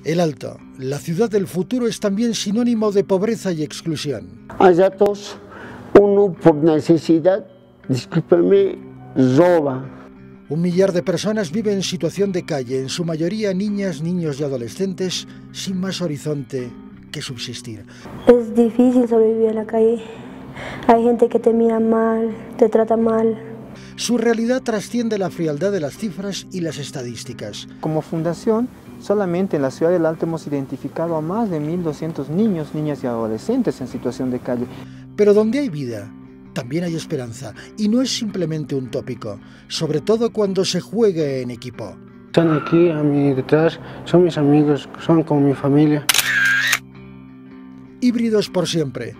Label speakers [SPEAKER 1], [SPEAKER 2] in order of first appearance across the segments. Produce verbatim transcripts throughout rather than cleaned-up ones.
[SPEAKER 1] El Alto, la ciudad del futuro, es también sinónimo de pobreza y exclusión.
[SPEAKER 2] Hay datos, uno por necesidad, discúlpeme, roba.
[SPEAKER 1] Un millar de personas vive en situación de calle, en su mayoría niñas, niños y adolescentes, sin más horizonte que subsistir.
[SPEAKER 3] Es difícil sobrevivir en la calle. Hay gente que te mira mal, te trata mal.
[SPEAKER 1] Su realidad trasciende la frialdad de las cifras y las estadísticas.
[SPEAKER 4] Como fundación, solamente en la ciudad del Alto hemos identificado a más de mil doscientos niños, niñas y adolescentes en situación de calle.
[SPEAKER 1] Pero donde hay vida, también hay esperanza, y no es simplemente un tópico, sobre todo cuando se juegue en equipo.
[SPEAKER 5] Están aquí a mi detrás, son mis amigos, son como mi familia.
[SPEAKER 1] Híbridos por siempre.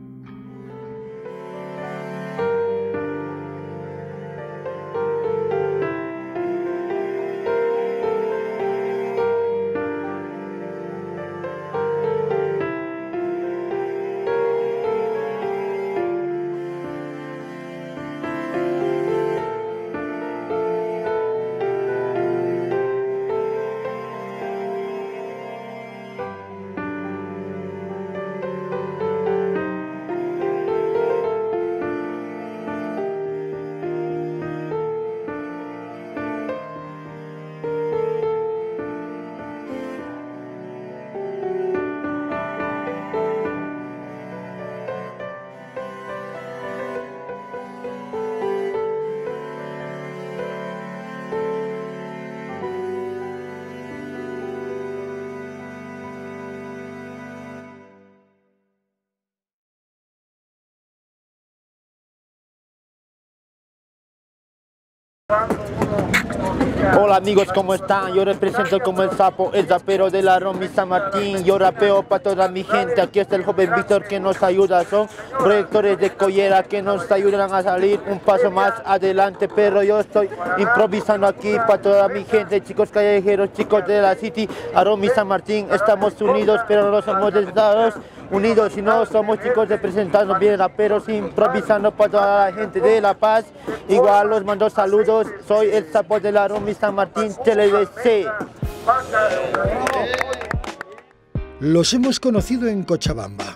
[SPEAKER 6] Hola amigos, ¿cómo están? Yo represento como el sapo, el rapero de la Romy San Martín. Yo rapeo para toda mi gente. Aquí está el joven Víctor que nos ayuda. Son proyectores de collera que nos ayudan a salir un paso más adelante. Pero yo estoy improvisando aquí para toda mi gente. Chicos callejeros, chicos de la City, a Romy San Martín. Estamos unidos, pero no somos de Estados Unidos, sino somos chicos representando bien raperos, improvisando para toda la gente de La Paz. Igual los mando saludos. Soy el sapo de la Romy San Martín, Televc.
[SPEAKER 1] Los hemos conocido en Cochabamba.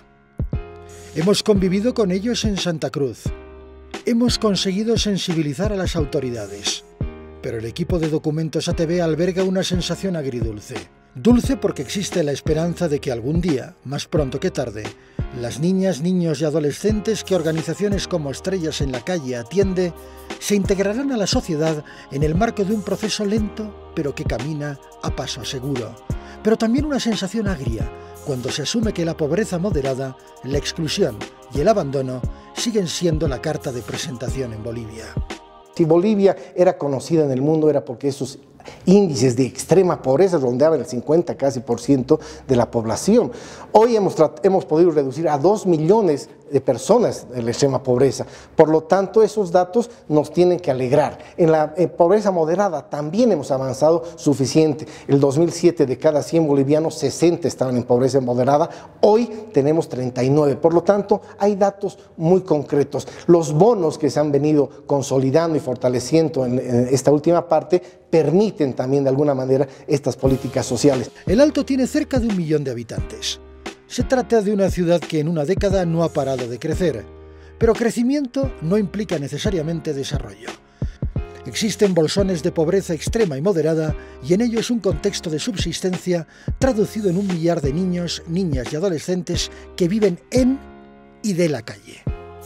[SPEAKER 1] Hemos convivido con ellos en Santa Cruz. Hemos conseguido sensibilizar a las autoridades. Pero el equipo de Documentos A T V alberga una sensación agridulce. Dulce porque existe la esperanza de que algún día, más pronto que tarde, las niñas, niños y adolescentes que organizaciones como Estrellas en la Calle atiende se integrarán a la sociedad en el marco de un proceso lento pero que camina a paso seguro. Pero también una sensación agria cuando se asume que la pobreza moderada, la exclusión y el abandono siguen siendo la carta de presentación en Bolivia.
[SPEAKER 7] Si Bolivia era conocida en el mundo era porque esos índices de extrema pobreza rondeaban el cincuenta casi por ciento de la población. Hoy hemos, hemos podido reducir a dos millones de personas en la extrema pobreza. Por lo tanto, esos datos nos tienen que alegrar. En la en pobreza moderada también hemos avanzado suficiente. El dos mil siete de cada cien bolivianos, sesenta estaban en pobreza moderada. Hoy tenemos treinta y nueve. Por lo tanto, hay datos muy concretos. Los bonos que se han venido consolidando y fortaleciendo en, en esta última parte permiten también de alguna manera estas políticas sociales.
[SPEAKER 1] El Alto tiene cerca de un millón de habitantes. Se trata de una ciudad que en una década no ha parado de crecer, pero crecimiento no implica necesariamente desarrollo. Existen bolsones de pobreza extrema y moderada y en ellos un contexto de subsistencia traducido en un millar de niños, niñas y adolescentes que viven en y de la calle.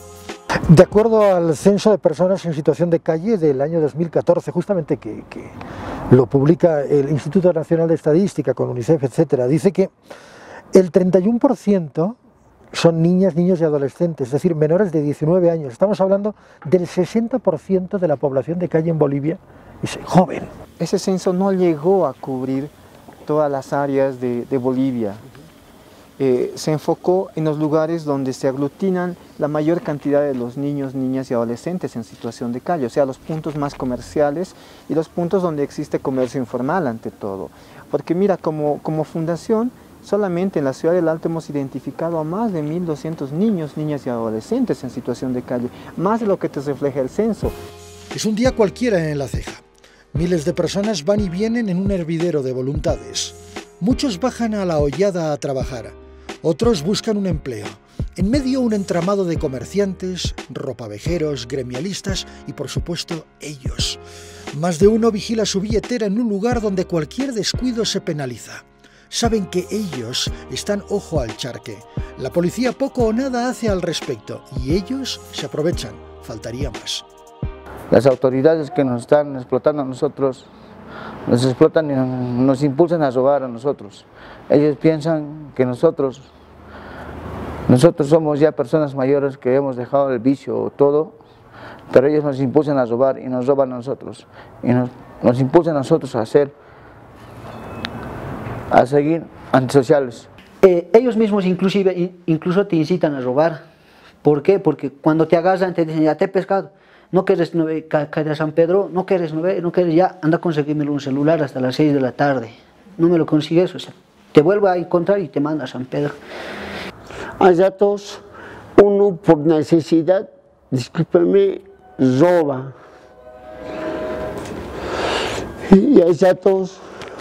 [SPEAKER 1] De acuerdo al censo de personas en situación de calle del año dos mil catorce, justamente que, que lo publica el Instituto Nacional de Estadística con UNICEF, etcétera, dice que el treinta y uno por ciento son niñas, niños y adolescentes, es decir, menores de diecinueve años. Estamos hablando del sesenta por ciento de la población de calle en Bolivia es joven.
[SPEAKER 4] Ese censo no llegó a cubrir todas las áreas de, de Bolivia. Eh, se enfocó en los lugares donde se aglutinan la mayor cantidad de los niños, niñas y adolescentes en situación de calle, o sea, los puntos más comerciales y los puntos donde existe comercio informal ante todo. Porque mira, como, como fundación, solamente en la ciudad del Alto hemos identificado a más de mil doscientos niños, niñas y adolescentes en situación de calle, más de lo que te refleja el censo.
[SPEAKER 1] Es un día cualquiera en La Ceja. Miles de personas van y vienen en un hervidero de voluntades. Muchos bajan a la hollada a trabajar, otros buscan un empleo. En medio un entramado de comerciantes, ropavejeros, gremialistas y por supuesto ellos. Más de uno vigila su billetera en un lugar donde cualquier descuido se penaliza. Saben que ellos están ojo al charque. La policía poco o nada hace al respecto y ellos se aprovechan, faltaría más.
[SPEAKER 8] Las autoridades que nos están explotando a nosotros, nos explotan y nos impulsan a robar a nosotros. Ellos piensan que nosotros, nosotros somos ya personas mayores que hemos dejado el vicio todo, pero ellos nos impulsan a robar y nos roban a nosotros. Y nos, nos impulsan a nosotros a hacer, a seguir antisociales.
[SPEAKER 9] Eh, ellos mismos inclusive, incluso te incitan a robar. ¿Por qué? Porque cuando te agarran te dicen, ya te he pescado. No quieres no, caer a San Pedro, no quieres, no, no quieres, ya anda a conseguirme un celular hasta las seis de la tarde. No me lo consigues, o sea, te vuelvo a encontrar y te manda a San Pedro.
[SPEAKER 2] Hay ratos, uno por necesidad, discúlpeme, roba. Y hay ratos,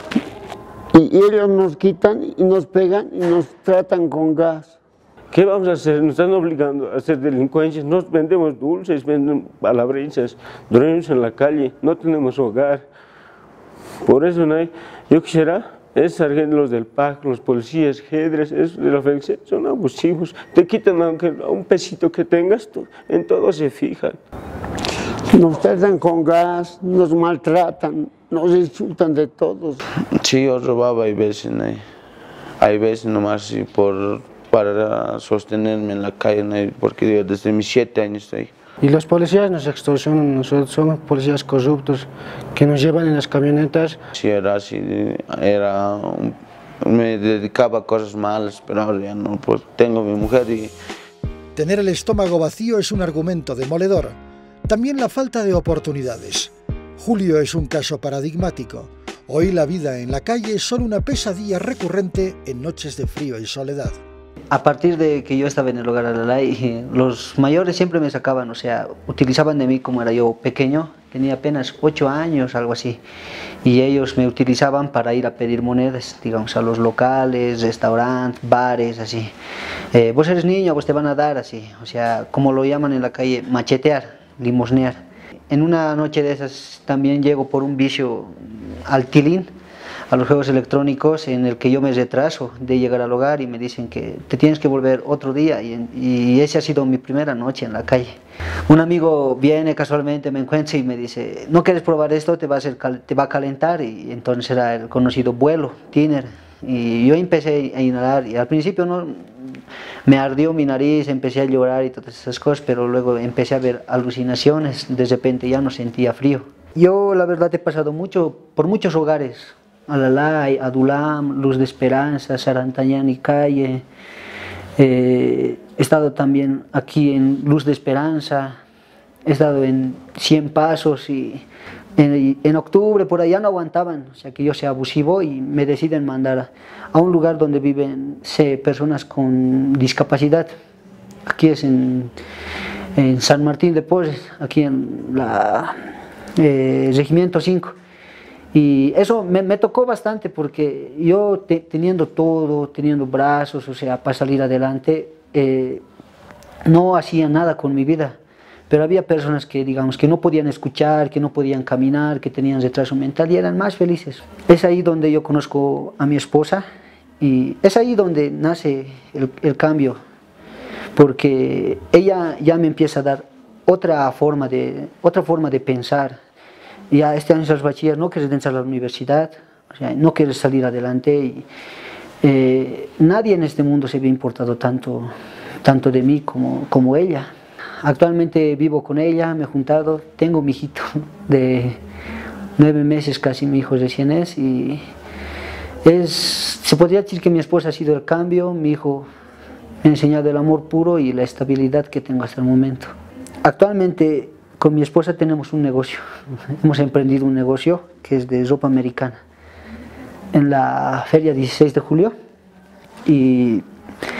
[SPEAKER 2] y ellos nos quitan y nos pegan y nos tratan con gas.
[SPEAKER 10] ¿Qué vamos a hacer? Nos están obligando a hacer delincuencias, nos vendemos dulces, vendemos palabrinzas, dormimos en la calle, no tenemos hogar. Por eso no hay, yo quisiera, es sargento, los del P A C, los policías, jedres, esos de la F E C, son abusivos, te quitan aunque un pesito que tengas, tú, en todo se fijan.
[SPEAKER 2] Nos tratan con gas, nos maltratan, nos insultan de todos.
[SPEAKER 8] Sí, yo robaba, hay veces, ¿no? Hay veces nomás sí, por... para sostenerme en la calle, ¿no? Porque yo desde mis siete años estoy.
[SPEAKER 5] Y los policías nos extorsionan, nosotros somos policías corruptos que nos llevan en las camionetas.
[SPEAKER 8] Sí, era así, era un, me dedicaba a cosas malas, pero ahora ya no, pues tengo mi mujer y...
[SPEAKER 1] Tener el estómago vacío es un argumento demoledor. También la falta de oportunidades. Julio es un caso paradigmático. Hoy la vida en la calle es solo una pesadilla recurrente en noches de frío y soledad.
[SPEAKER 9] A partir de que yo estaba en el hogar Alalay, los mayores siempre me sacaban, o sea, utilizaban de mí como era yo pequeño, tenía apenas ocho años, algo así, y ellos me utilizaban para ir a pedir monedas, digamos, a los locales, restaurantes, bares, así. Eh, vos eres niño, vos te van a dar, así, o sea, como lo llaman en la calle, machetear, limosnear. En una noche de esas también llego por un vicio al tilín, a los juegos electrónicos, en el que yo me retraso de llegar al hogar y me dicen que te tienes que volver otro día, y, y esa ha sido mi primera noche en la calle. Un amigo viene casualmente, me encuentra y me dice, ¿no quieres probar esto? Te va a, hacer, te va a calentar, y entonces era el conocido vuelo, tiner, y yo empecé a inhalar y al principio no, me ardió mi nariz, empecé a llorar y todas esas cosas, pero luego empecé a ver alucinaciones, de repente ya no sentía frío. Yo la verdad he pasado mucho, por muchos hogares, Alalay, Adulam, Luz de Esperanza, Sarantañán y Calle. Eh, he estado también aquí en Luz de Esperanza, he estado en Cien Pasos y en, en octubre por allá no aguantaban, o sea que yo sea abusivo y me deciden mandar a, a un lugar donde viven sé, personas con discapacidad. Aquí es en, en San Martín de Porres, aquí en la eh, Regimiento cinco. Y eso me, me tocó bastante porque yo te, teniendo todo, teniendo brazos, o sea, para salir adelante, eh, no hacía nada con mi vida. Pero había personas que, digamos, que no podían escuchar, que no podían caminar, que tenían retraso mental y eran más felices. Es ahí donde yo conozco a mi esposa y es ahí donde nace el, el cambio, porque ella ya me empieza a dar otra forma de, otra forma de pensar. Ya este año sos bachiller, no quieres entrar a la universidad, o sea, no quieres salir adelante. Y, eh, nadie en este mundo se ve importado tanto, tanto de mí como, como ella. Actualmente vivo con ella, me he juntado, tengo mi hijito de nueve meses, casi mi hijo recién es, y es, se podría decir que mi esposa ha sido el cambio, mi hijo me ha enseñado el amor puro y la estabilidad que tengo hasta el momento. Actualmente con mi esposa tenemos un negocio, hemos emprendido un negocio que es de ropa americana en la feria dieciséis de julio, y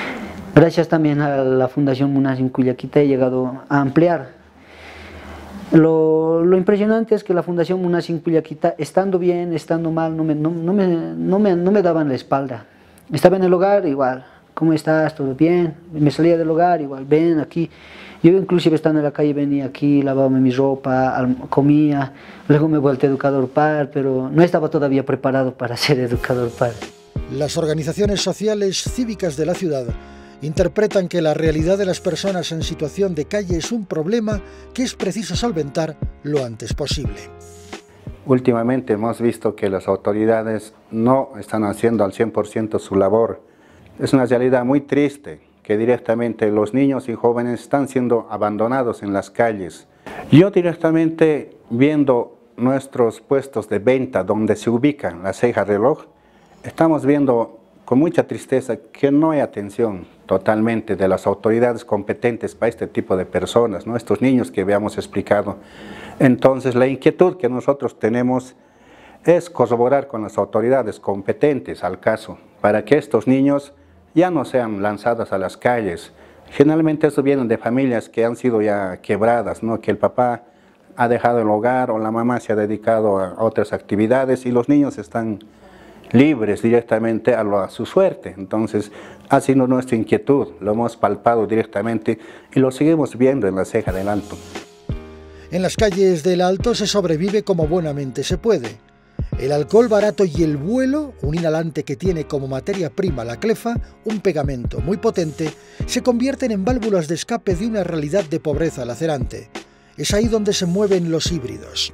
[SPEAKER 9] gracias también a la Fundación Munas en Cuyaquita he llegado a ampliar. Lo, lo impresionante es que la Fundación Munacin Cuyaquita, estando bien, estando mal, no me, no, no, me, no, me, no me daban la espalda. Estaba en el hogar, igual, ¿cómo estás? ¿Todo bien? Me salía del hogar, igual, ven aquí. Yo inclusive estando en la calle venía aquí, lavaba mi ropa, comía, luego me he vuelto educador par, pero no estaba todavía preparado para ser educador par.
[SPEAKER 1] Las organizaciones sociales cívicas de la ciudad interpretan que la realidad de las personas en situación de calle es un problema que es preciso solventar lo antes posible.
[SPEAKER 11] Últimamente hemos visto que las autoridades no están haciendo al cien por ciento su labor. Es una realidad muy triste que directamente los niños y jóvenes están siendo abandonados en las calles. Yo directamente viendo nuestros puestos de venta donde se ubican la ceja reloj, estamos viendo con mucha tristeza que no hay atención totalmente de las autoridades competentes para este tipo de personas, ¿no? Estos niños que habíamos explicado. Entonces la inquietud que nosotros tenemos es corroborar con las autoridades competentes al caso, para que estos niños ya no sean lanzados a las calles. Generalmente eso viene de familias que han sido ya quebradas, ¿no? Que el papá ha dejado el hogar o la mamá se ha dedicado a otras actividades y los niños están libres directamente a, lo, a su suerte. Entonces ha sido nuestra inquietud, lo hemos palpado directamente y lo seguimos viendo en la ceja del Alto.
[SPEAKER 1] En las calles del Alto se sobrevive como buenamente se puede. El alcohol barato y el vuelo, un inhalante que tiene como materia prima la clefa, un pegamento muy potente, se convierten en válvulas de escape de una realidad de pobreza lacerante. Es ahí donde se mueven los híbridos.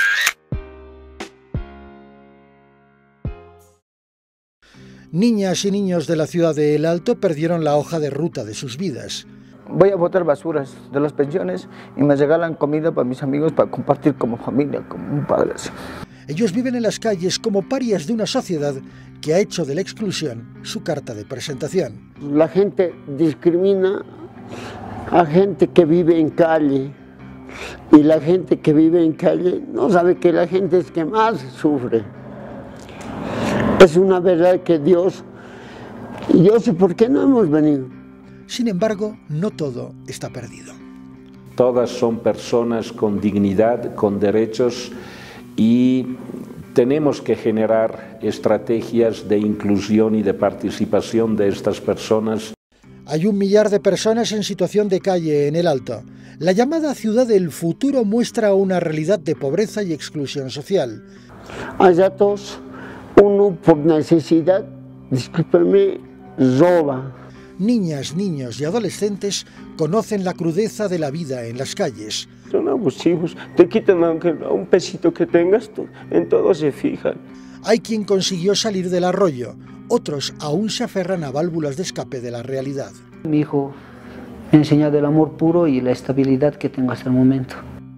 [SPEAKER 1] Niñas y niños de la ciudad de El Alto perdieron la hoja de ruta de sus vidas.
[SPEAKER 8] Voy a botar basuras de las pensiones y me regalan comida para mis amigos para compartir como familia, como un padre.
[SPEAKER 1] Ellos viven en las calles como parias de una sociedad que ha hecho de la exclusión su carta de presentación.
[SPEAKER 2] La gente discrimina a gente que vive en calle y la gente que vive en calle no sabe que la gente es que más sufre. Es una verdad que Dios, y yo sé por qué no hemos venido.
[SPEAKER 1] Sin embargo, no todo está perdido.
[SPEAKER 12] Todas son personas con dignidad, con derechos, y tenemos que generar estrategias de inclusión y de participación de estas personas.
[SPEAKER 1] Hay un millar de personas en situación de calle en El Alto. La llamada ciudad del futuro muestra una realidad de pobreza y exclusión social.
[SPEAKER 2] Hay datos, uno por necesidad, discúlpeme, roba.
[SPEAKER 1] Niñas, niños y adolescentes conocen la crudeza de la vida en las calles.
[SPEAKER 10] Son abusivos, te quitan aunque un pesito que tengas, en todo se fijan.
[SPEAKER 1] Hay quien consiguió salir del arroyo, otros aún se aferran a válvulas de escape de la realidad.
[SPEAKER 9] Mi hijo me ha enseñado el amor puro y la estabilidad que tengo hasta el momento.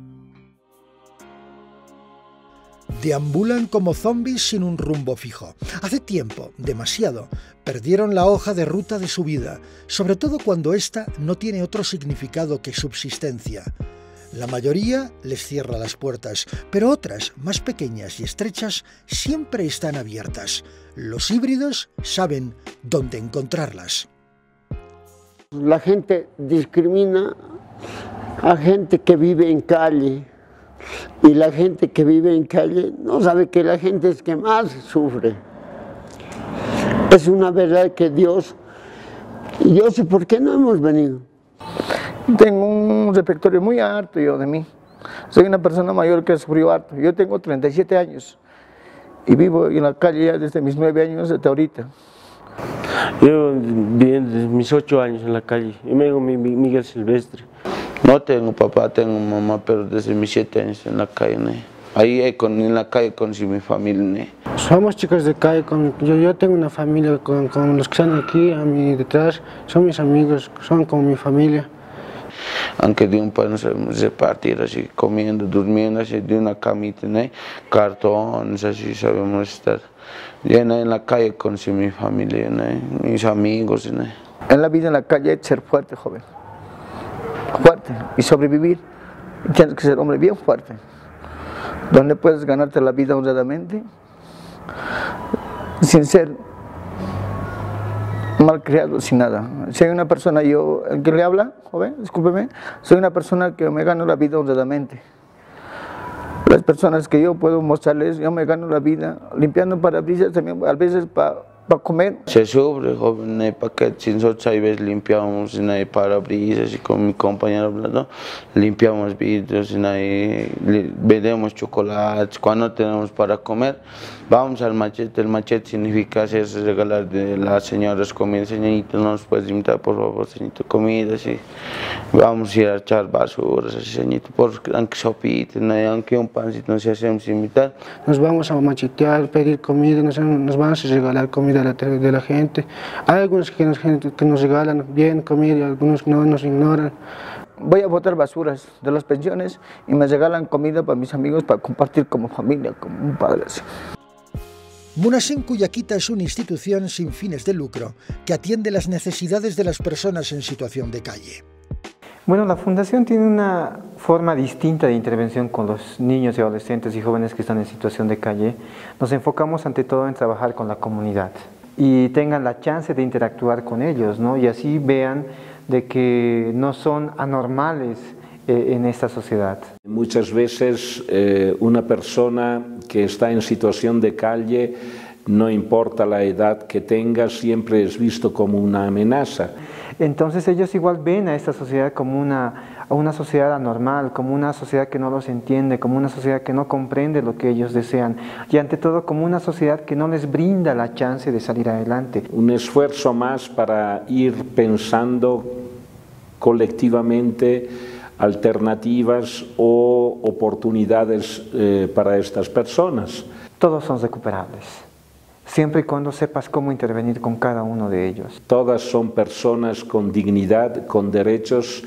[SPEAKER 1] Deambulan como zombies sin un rumbo fijo. Hace tiempo, demasiado, perdieron la hoja de ruta de su vida, sobre todo cuando ésta no tiene otro significado que subsistencia. La mayoría les cierra las puertas, pero otras, más pequeñas y estrechas, siempre están abiertas. Los híbridos saben dónde encontrarlas.
[SPEAKER 2] La gente discrimina a gente que vive en calle. Y la gente que vive en calle no sabe que la gente es que más sufre. Es una verdad que Dios, y yo sé por qué no hemos venido.
[SPEAKER 8] Tengo un repertorio muy harto yo de mí. Soy una persona mayor que sufrió harto. Yo tengo treinta y siete años y vivo en la calle ya desde mis nueve años hasta ahorita.
[SPEAKER 10] Yo viví desde mis ocho años en la calle y me llamo Miguel Silvestre.
[SPEAKER 13] No tengo papá, tengo mamá, pero desde mis siete años en la calle, ¿no? Ahí con, en la calle conocí mi familia, ¿no?
[SPEAKER 5] Somos chicos de calle, con, yo, yo tengo una familia con, con los que están aquí a mi detrás, son mis amigos, son como mi familia.
[SPEAKER 13] Aunque de un pan sabemos repartir, así comiendo, durmiendo, así de una camita, ¿no? Cartones, así sabemos estar. Llena en la calle conocí mi familia, ¿no? Mis amigos, ¿no?
[SPEAKER 8] En la vida en la calle hay que ser fuerte, joven. Fuerte y sobrevivir, tienes que ser hombre bien fuerte, donde puedes ganarte la vida honradamente, sin ser malcriado, sin nada. Si hay una persona, yo, el que le habla, joven, discúlpeme, soy una persona que me gano la vida honradamente. Las personas que yo puedo mostrarles, yo me gano la vida limpiando parabrisas también, a veces para pa comer. Se sufre, joven, en el paquete, nosotros a veces limpiamos en el parabrisas y con mi compañero hablando, limpiamos vidrios, en ahí, vendemos chocolates, cuando no tenemos para comer, vamos al machete. El machete significa hacerse regalar de las señoras comida. Señorita, no nos puedes invitar, por favor, señorita, comida, así. Vamos a ir a echar basuras, así, señorita, por aunque sopita, aunque un pancito nos hacemos invitar.
[SPEAKER 5] Nos vamos a machetear, pedir comida, nos, nos van a regalar comida de la, de la gente. Hay algunos que nos, que nos regalan bien comida y algunos no nos ignoran.
[SPEAKER 8] Voy a botar basuras de las pensiones y me regalan comida para mis amigos para compartir como familia, como un padre así.
[SPEAKER 1] Munasen Cuyaquita es una institución sin fines de lucro que atiende las necesidades de las personas en situación de calle.
[SPEAKER 4] Bueno, la Fundación tiene una forma distinta de intervención con los niños y adolescentes y jóvenes que están en situación de calle. Nos enfocamos ante todo en trabajar con la comunidad y tengan la chance de interactuar con ellos, ¿no? Y así vean de que no son anormales eh, en esta sociedad.
[SPEAKER 12] Muchas veces eh, una persona que está en situación de calle, no importa la edad que tenga, siempre es visto como una amenaza.
[SPEAKER 4] Entonces ellos igual ven a esta sociedad como una, a una sociedad anormal, como una sociedad que no los entiende, como una sociedad que no comprende lo que ellos desean y ante todo como una sociedad que no les brinda la chance de salir adelante.
[SPEAKER 12] Un esfuerzo más para ir pensando colectivamente alternativas o oportunidades eh, para estas personas.
[SPEAKER 4] Todos son recuperables, siempre y cuando sepas cómo intervenir con cada uno de ellos.
[SPEAKER 12] Todas son personas con dignidad, con derechos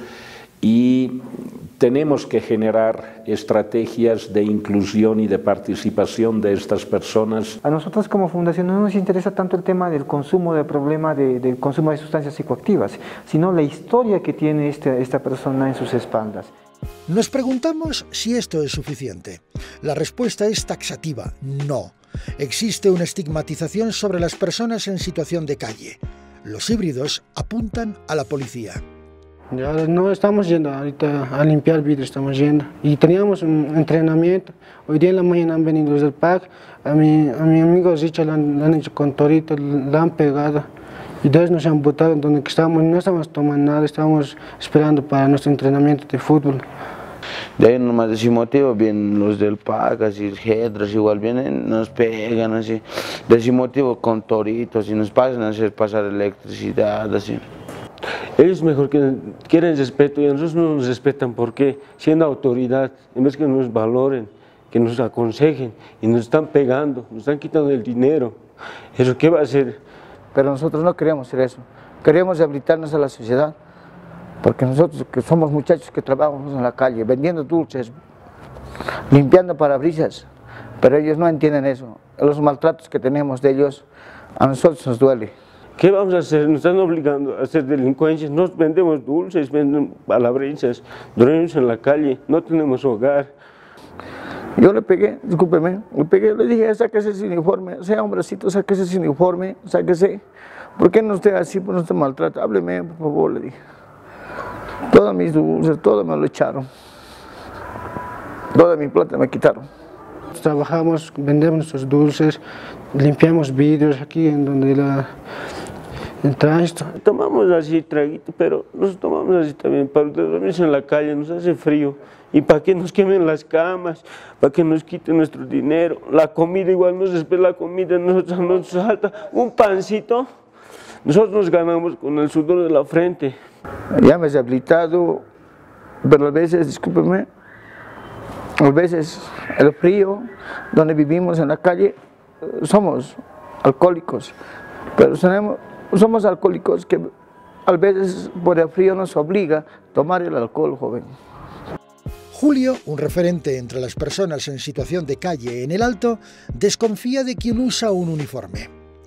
[SPEAKER 12] y tenemos que generar estrategias de inclusión y de participación de estas personas.
[SPEAKER 4] A nosotros como fundación no nos interesa tanto el tema del consumo, del problema de, del consumo de sustancias psicoactivas, sino la historia que tiene este, esta persona en sus espaldas.
[SPEAKER 1] Nos preguntamos si esto es suficiente. La respuesta es taxativa, no. Existe una estigmatización sobre las personas en situación de calle. Los híbridos apuntan a la policía.
[SPEAKER 5] Ya no estamos yendo ahorita a limpiar vidrio, estamos yendo. Y teníamos un entrenamiento. Hoy día en la mañana han venido los del P A C. A mi, a mi amigo Richard le han, le han hecho con torito, le han pegado. Y después nos han botado donde estábamos, no estábamos tomando nada, estábamos esperando para nuestro entrenamiento de fútbol.
[SPEAKER 13] De ahí nomás de sin motivo vienen los del P A C, así, Gedras, igual vienen, nos pegan así, de sin motivo con toritos y nos pasan a hacer pasar electricidad, así.
[SPEAKER 10] Ellos mejor que quieren respeto y a nosotros no nos respetan porque siendo autoridad, en vez que nos valoren, que nos aconsejen y nos están pegando, nos están quitando el dinero, ¿eso qué va a hacer?
[SPEAKER 8] Pero nosotros no queremos hacer eso, queremos habilitarnos a la sociedad, porque nosotros que somos muchachos que trabajamos en la calle, vendiendo dulces, limpiando parabrisas, pero ellos no entienden eso, los maltratos que tenemos de ellos, a nosotros nos duele.
[SPEAKER 10] ¿Qué vamos a hacer? Nos están obligando a hacer delincuencias, nos vendemos dulces, vendemos palabrisas, dormimos en la calle, no tenemos hogar.
[SPEAKER 8] Yo le pegué, discúlpeme, le pegué, le dije, sáquese ese uniforme, sea hombrecito, sáquese ese uniforme, sáquese. ¿Por qué no esté así, por no esté maltrata? Hábleme, por favor, le dije. Todas mis dulces, todo me lo echaron. Toda mi plata me quitaron.
[SPEAKER 5] Trabajamos, vendemos nuestros dulces, limpiamos vidrios aquí en donde la... el tránsito.
[SPEAKER 10] Tomamos así traguito, pero nos tomamos así también, para dormir en la calle, nos hace frío. Y para que nos quemen las camas, para que nos quiten nuestro dinero, la comida igual nos espera la comida, nosotros nos salta un pancito, nosotros nos ganamos con el sudor de la frente.
[SPEAKER 8] Ya me he rehabilitado, pero a veces, discúlpeme, a veces el frío, donde vivimos en la calle, somos alcohólicos, pero tenemos, somos alcohólicos que a veces por el frío nos obliga a tomar el alcohol, joven.
[SPEAKER 1] Julio, un referente entre las personas en situación de calle en el Alto, desconfía de quien usa un uniforme.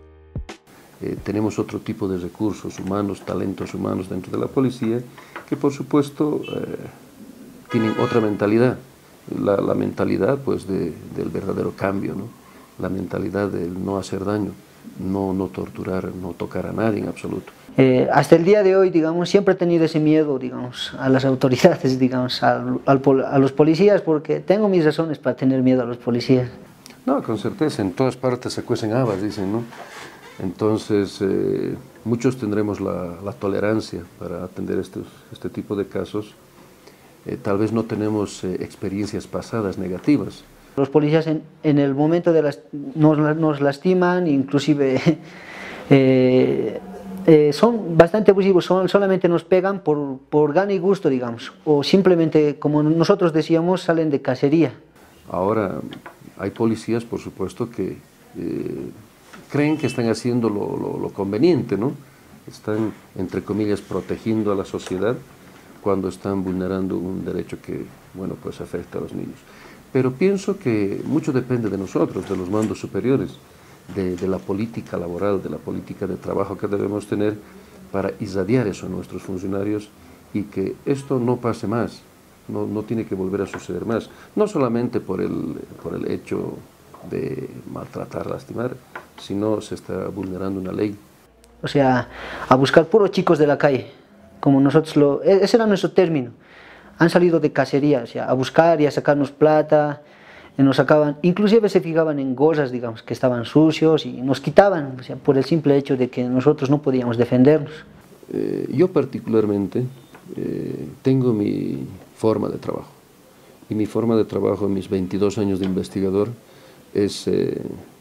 [SPEAKER 14] Eh, tenemos otro tipo de recursos humanos, talentos humanos dentro de la policía, que por supuesto eh, tienen otra mentalidad, la, la mentalidad pues de, del verdadero cambio, ¿no? La mentalidad del no hacer daño. no, no torturar, no tocar a nadie en absoluto.
[SPEAKER 9] Eh, hasta el día de hoy, digamos, siempre he tenido ese miedo, digamos, a las autoridades, digamos, al, al, a los policías, porque tengo mis razones para tener miedo a los policías.
[SPEAKER 14] No, con certeza, en todas partes se cuecen habas, dicen, ¿no? Entonces, eh, muchos tendremos la, la tolerancia para atender estos, este tipo de casos. Eh, tal vez no tenemos eh, experiencias pasadas negativas.
[SPEAKER 9] Los policías en, en el momento de las, nos, nos lastiman, inclusive eh, eh, son bastante abusivos, son, solamente nos pegan por, por gana y gusto, digamos, o simplemente, como nosotros decíamos, salen de cacería.
[SPEAKER 14] Ahora, hay policías, por supuesto, que eh, creen que están haciendo lo, lo, lo conveniente, ¿no? Están, entre comillas, protegiendo a la sociedad cuando están vulnerando un derecho que, bueno, pues afecta a los niños. Pero pienso que mucho depende de nosotros, de los mandos superiores, de, de la política laboral, de la política de trabajo que debemos tener para irradiar eso a nuestros funcionarios y que esto no pase más, no, no tiene que volver a suceder más, no solamente por el, por el hecho de maltratar, lastimar, sino se está vulnerando una ley.
[SPEAKER 9] O sea, a buscar puros chicos de la calle, como nosotros lo... Ese era nuestro término. Han salido de cacería, o sea, a buscar y a sacarnos plata, y nos sacaban, inclusive se fijaban en gorras, digamos, que estaban sucios y nos quitaban, o sea, por el simple hecho de que nosotros no podíamos defendernos.
[SPEAKER 14] Eh, yo particularmente eh, tengo mi forma de trabajo, y mi forma de trabajo en mis veintidós años de investigador es eh,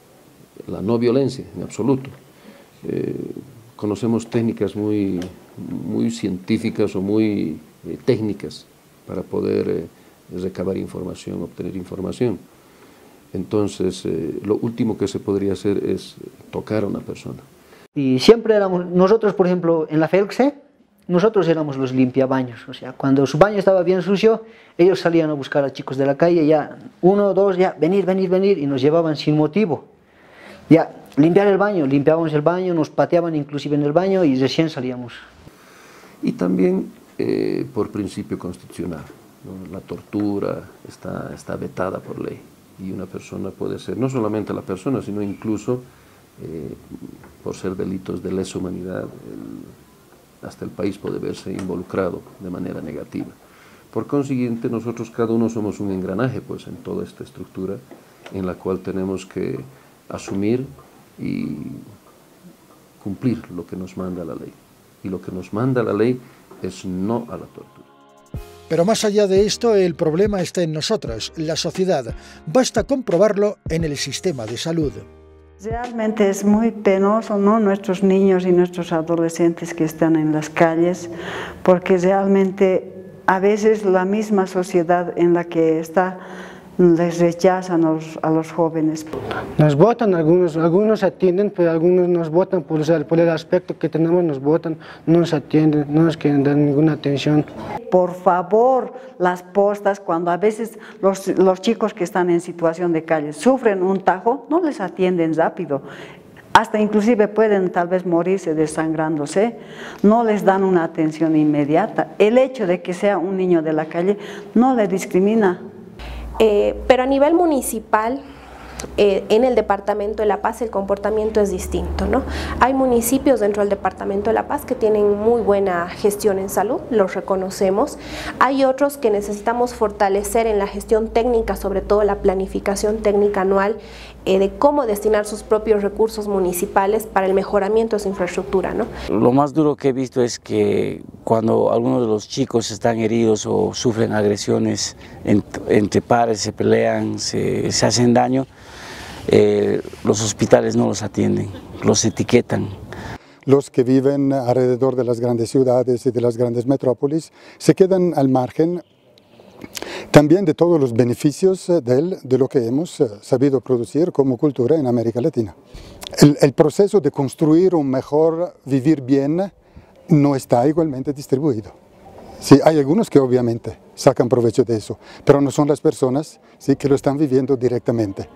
[SPEAKER 14] la no violencia, en absoluto. Eh, conocemos técnicas muy, muy científicas o muy eh, técnicas para poder eh, recabar información, obtener información. Entonces, eh, lo último que se podría hacer es tocar a una persona.
[SPEAKER 9] Y siempre éramos, nosotros por ejemplo, en la FELCSE, nosotros éramos los limpiabaños, o sea, cuando su baño estaba bien sucio, ellos salían a buscar a chicos de la calle, ya, uno, dos, ya, venir, venir, venir, y nos llevaban sin motivo. Ya, limpiar el baño, limpiábamos el baño, nos pateaban inclusive en el baño y recién salíamos.
[SPEAKER 14] Y también eh, por principio constitucional, ¿no? La tortura está, está vetada por ley y una persona puede ser, no solamente la persona, sino incluso eh, por ser delitos de lesa humanidad, el, hasta el país puede verse involucrado de manera negativa. Por consiguiente, nosotros cada uno somos un engranaje pues, en toda esta estructura en la cual tenemos que asumir y cumplir lo que nos manda la ley. Y lo que nos manda la ley es no a la tortura.
[SPEAKER 1] Pero más allá de esto, el problema está en nosotros, la sociedad. Basta comprobarlo en el sistema de salud.
[SPEAKER 15] Realmente es muy penoso, ¿no? Nuestros niños y nuestros adolescentes que están en las calles, porque realmente a veces la misma sociedad en la que está les rechazan a los, a los jóvenes.
[SPEAKER 5] Nos votan, algunos, algunos atienden, pero algunos nos votan por, o sea, por el aspecto que tenemos, nos votan, no nos atienden, no nos quieren dar ninguna atención.
[SPEAKER 15] Por favor, las postas, cuando a veces los, los chicos que están en situación de calle sufren un tajo, no les atienden rápido. Hasta inclusive pueden tal vez morirse desangrándose, no les dan una atención inmediata. El hecho de que sea un niño de la calle no le discrimina.
[SPEAKER 16] Eh, pero a nivel municipal, eh, en el departamento de La Paz el comportamiento es distinto, ¿no? Hay municipios dentro del departamento de La Paz que tienen muy buena gestión en salud, los reconocemos. Hay otros que necesitamos fortalecer en la gestión técnica, sobre todo la planificación técnica anual, eh, de cómo destinar sus propios recursos municipales para el mejoramiento de su infraestructura, ¿no?
[SPEAKER 17] Lo más duro que he visto es que cuando algunos de los chicos están heridos o sufren agresiones entre, entre pares, se pelean, se, se hacen daño, eh, los hospitales no los atienden, los etiquetan.
[SPEAKER 18] Los que viven alrededor de las grandes ciudades y de las grandes metrópolis se quedan al margen también de todos los beneficios de, de lo que hemos sabido producir como cultura en América Latina. El, el proceso de construir un mejor vivir bien no está igualmente distribuido. Sí, hay algunos que obviamente sacan provecho de eso, pero no son las personas sí, que lo están viviendo directamente.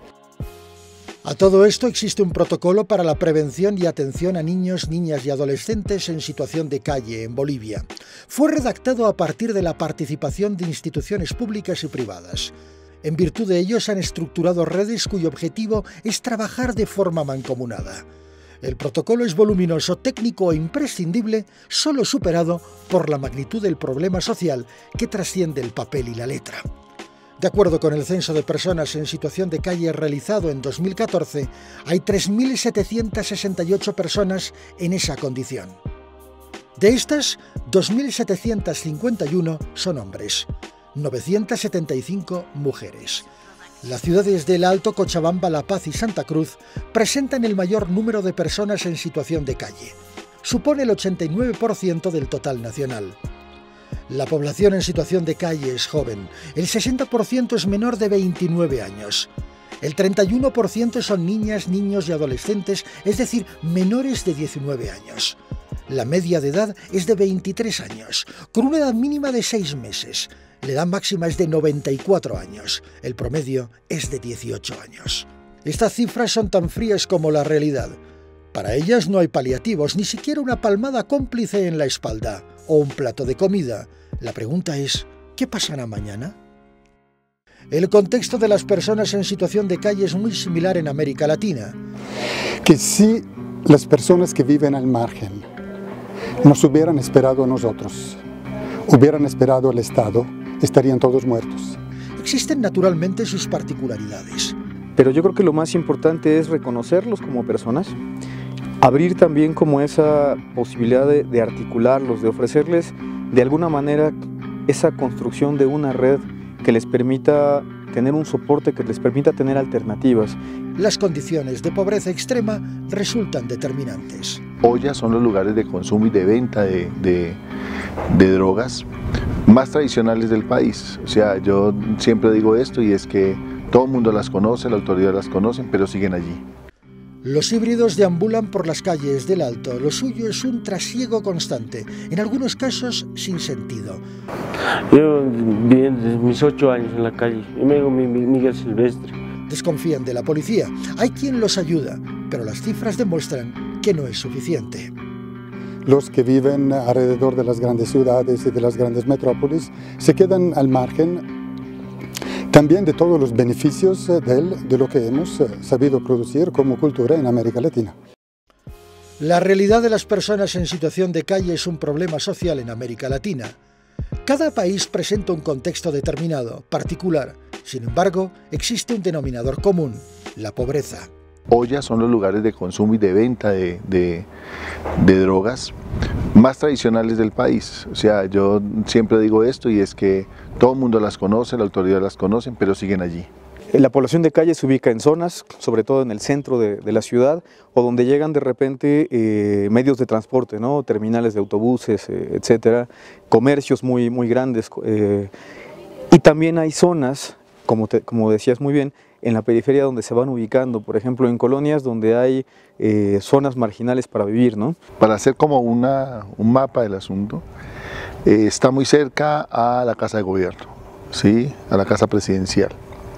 [SPEAKER 1] A todo esto existe un protocolo para la prevención y atención a niños, niñas y adolescentes en situación de calle en Bolivia. Fue redactado a partir de la participación de instituciones públicas y privadas. En virtud de ello se han estructurado redes cuyo objetivo es trabajar de forma mancomunada. El protocolo es voluminoso, técnico e imprescindible, solo superado por la magnitud del problema social que trasciende el papel y la letra. De acuerdo con el Censo de Personas en Situación de Calle realizado en dos mil catorce, hay tres mil setecientas sesenta y ocho personas en esa condición. De estas, dos mil setecientas cincuenta y uno son hombres, novecientas setenta y cinco mujeres. Las ciudades del Alto, Cochabamba, La Paz y Santa Cruz presentan el mayor número de personas en situación de calle. Supone el ochenta y nueve por ciento del total nacional. La población en situación de calle es joven, el sesenta por ciento es menor de veintinueve años. El treinta y uno por ciento son niñas, niños y adolescentes, es decir, menores de diecinueve años. La media de edad es de veintitrés años, con una edad mínima de seis meses. La edad máxima es de noventa y cuatro años, el promedio es de dieciocho años. Estas cifras son tan frías como la realidad. Para ellas no hay paliativos, ni siquiera una palmada cómplice en la espalda o un plato de comida. La pregunta es, ¿qué pasará mañana? El contexto de las personas en situación de calle es muy similar en América Latina.
[SPEAKER 18] Que si las personas que viven al margen nos hubieran esperado a nosotros, hubieran esperado al Estado, estarían todos muertos.
[SPEAKER 1] Existen naturalmente sus particularidades.
[SPEAKER 19] Pero yo creo que lo más importante es reconocerlos como personas, abrir también como esa posibilidad de, de articularlos, de ofrecerles de alguna manera esa construcción de una red que les permita tener un soporte, que les permita tener alternativas.
[SPEAKER 1] Las condiciones de pobreza extrema resultan determinantes.
[SPEAKER 20] Ollas son los lugares de consumo y de venta de, de, de drogas más tradicionales del país. O sea, yo siempre digo esto y es que todo el mundo las conoce, la autoridad las conoce, pero siguen allí.
[SPEAKER 1] Los híbridos deambulan por las calles del Alto. Lo suyo es un trasiego constante, en algunos casos sin sentido.
[SPEAKER 10] Yo viví desde mis ocho años en la calle y me digo Miguel Silvestre.
[SPEAKER 1] Desconfían de la policía. Hay quien los ayuda, pero las cifras demuestran que no es suficiente.
[SPEAKER 18] Los que viven alrededor de las grandes ciudades y de las grandes metrópolis se quedan al margen también de todos los beneficios de, de lo que hemos sabido producir como cultura en América Latina.
[SPEAKER 1] La realidad de las personas en situación de calle es un problema social en América Latina. Cada país presenta un contexto determinado, particular. Sin embargo, existe un denominador común, la pobreza.
[SPEAKER 20] Ollas son los lugares de consumo y de venta de, de, de drogas más tradicionales del país. O sea, yo siempre digo esto y es que todo el mundo las conoce, la autoridad las conoce, pero siguen allí.
[SPEAKER 19] La población de calle se ubica en zonas, sobre todo en el centro de, de la ciudad, o donde llegan de repente eh, medios de transporte, ¿no? Terminales de autobuses, eh, etcétera, comercios muy, muy grandes. Eh, y también hay zonas, como, te, como decías muy bien, en la periferia donde se van ubicando, por ejemplo en colonias donde hay eh, zonas marginales para vivir, ¿no?
[SPEAKER 20] Para hacer como una, un mapa del asunto, eh, está muy cerca a la Casa de Gobierno, ¿sí? A la Casa Presidencial.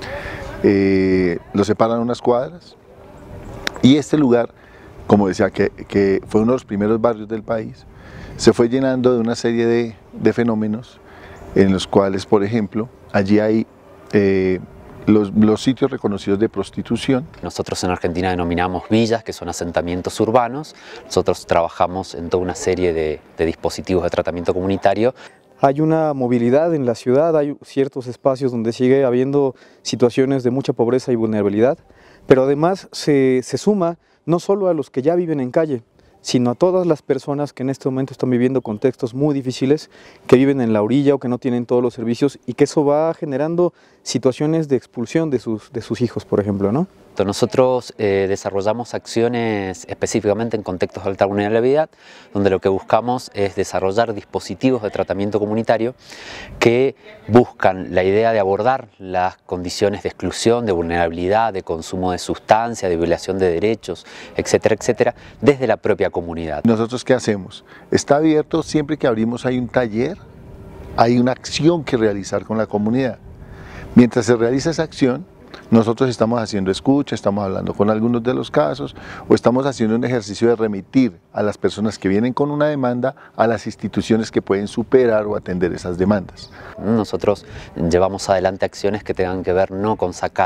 [SPEAKER 20] Eh, lo separan unas cuadras y este lugar, como decía, que, que fue uno de los primeros barrios del país, se fue llenando de una serie de, de fenómenos en los cuales, por ejemplo, allí hay eh, Los, los sitios reconocidos de prostitución.
[SPEAKER 21] Nosotros en Argentina denominamos villas, que son asentamientos urbanos. Nosotros trabajamos en toda una serie de, de dispositivos de tratamiento comunitario.
[SPEAKER 19] Hay una movilidad en la ciudad, hay ciertos espacios donde sigue habiendo situaciones de mucha pobreza y vulnerabilidad, pero además se, se suma no solo a los que ya viven en calle, sino a todas las personas que en este momento están viviendo contextos muy difíciles, que viven en la orilla o que no tienen todos los servicios, y que eso va generando situaciones de expulsión de sus, de sus hijos, por ejemplo, ¿no?
[SPEAKER 21] Nosotros eh, desarrollamos acciones específicamente en contextos de alta vulnerabilidad, donde lo que buscamos es desarrollar dispositivos de tratamiento comunitario que buscan la idea de abordar las condiciones de exclusión, de vulnerabilidad, de consumo de sustancias, de violación de derechos, etcétera, etcétera, desde la propia comunidad.
[SPEAKER 20] ¿Nosotros qué hacemos? Está abierto, siempre que abrimos hay un taller, hay una acción que realizar con la comunidad. Mientras se realiza esa acción, nosotros estamos haciendo escucha, estamos hablando con algunos de los casos o estamos haciendo un ejercicio de remitir a las personas que vienen con una demanda a las instituciones que pueden superar o atender esas demandas.
[SPEAKER 21] Nosotros llevamos adelante acciones que tengan que ver no con sacar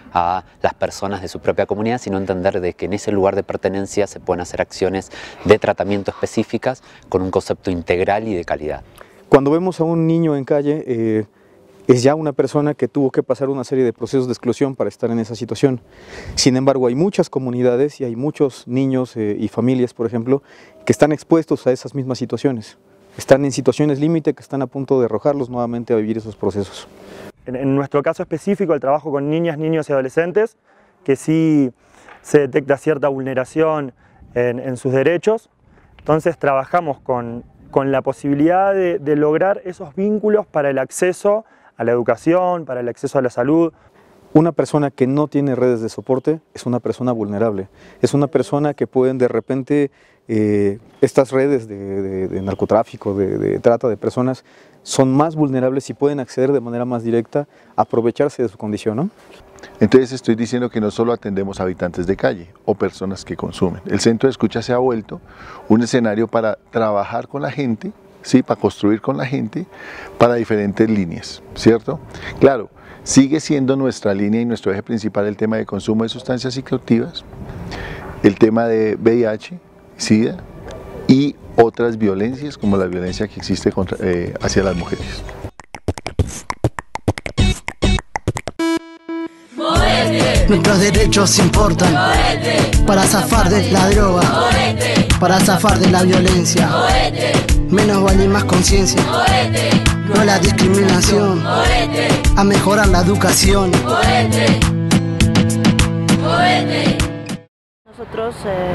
[SPEAKER 21] a las personas de su propia comunidad, sino entender de que en ese lugar de pertenencia se pueden hacer acciones de tratamiento específicas con un concepto integral y de calidad.
[SPEAKER 19] Cuando vemos a un niño en calle, eh, es ya una persona que tuvo que pasar una serie de procesos de exclusión para estar en esa situación. Sin embargo, hay muchas comunidades y hay muchos niños eh, y familias, por ejemplo, que están expuestos a esas mismas situaciones. Están en situaciones límite que están a punto de arrojarlos nuevamente a vivir esos procesos.
[SPEAKER 3] En, en nuestro caso específico, el trabajo con niñas, niños y adolescentes, que sí se detecta cierta vulneración en, en sus derechos, entonces trabajamos con, con la posibilidad de, de lograr esos vínculos para el acceso a la educación, para el acceso a la salud.
[SPEAKER 19] Una persona que no tiene redes de soporte es una persona vulnerable, es una persona que pueden de repente, eh, estas redes de, de, de narcotráfico, de, de trata de personas, son más vulnerables y pueden acceder de manera más directa a aprovecharse de su condición, ¿no?
[SPEAKER 20] Entonces estoy diciendo que no solo atendemos a habitantes de calle o personas que consumen. El centro de escucha se ha vuelto un escenario para trabajar con la gente, ¿sí? Para construir con la gente, para diferentes líneas, ¿cierto? Claro, sigue siendo nuestra línea y nuestro eje principal el tema de consumo de sustancias psicoactivas, el tema de V I H, SIDA y otras violencias como la violencia que existe contra, eh, hacia las mujeres.
[SPEAKER 22] Nuestros derechos importan para zafar de la droga, para zafar de la violencia. Menos vale y más conciencia, no la discriminación, a mejorar la educación.
[SPEAKER 23] Nosotros eh,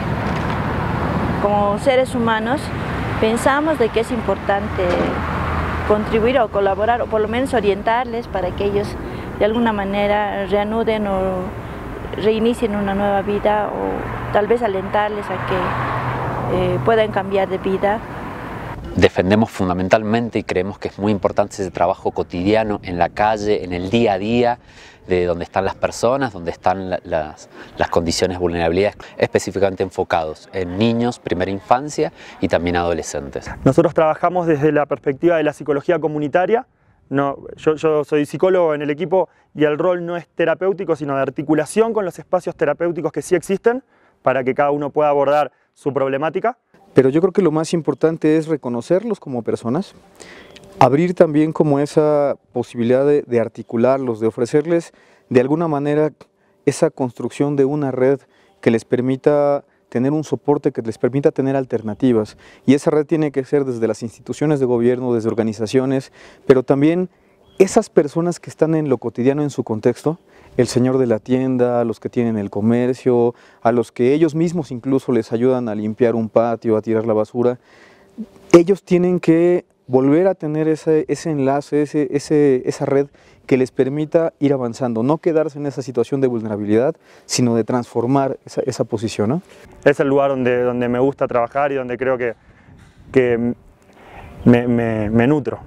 [SPEAKER 23] como seres humanos pensamos de que es importante contribuir o colaborar o por lo menos orientarles para que ellos de alguna manera reanuden o reinicien una nueva vida o tal vez alentarles a que eh, puedan cambiar de vida.
[SPEAKER 21] Defendemos fundamentalmente y creemos que es muy importante ese trabajo cotidiano en la calle, en el día a día, de donde están las personas, donde están la, las, las condiciones de vulnerabilidad, específicamente enfocados en niños, primera infancia y también adolescentes.
[SPEAKER 3] Nosotros trabajamos desde la perspectiva de la psicología comunitaria. No, yo, yo soy psicólogo en el equipo y el rol no es terapéutico, sino de articulación con los espacios terapéuticos que sí existen para que cada uno pueda abordar su problemática.
[SPEAKER 19] Pero yo creo que lo más importante es reconocerlos como personas, abrir también como esa posibilidad de, de articularlos, de ofrecerles de alguna manera esa construcción de una red que les permita tener un soporte, que les permita tener alternativas. Y esa red tiene que ser desde las instituciones de gobierno, desde organizaciones, pero también esas personas que están en lo cotidiano en su contexto, el señor de la tienda, a los que tienen el comercio, a los que ellos mismos incluso les ayudan a limpiar un patio, a tirar la basura, ellos tienen que volver a tener ese, ese enlace, ese, ese, esa red que les permita ir avanzando, no quedarse en esa situación de vulnerabilidad, sino de transformar esa, esa posición, ¿no?
[SPEAKER 3] Es el lugar donde, donde me gusta trabajar y donde creo que, que me, me, me nutro.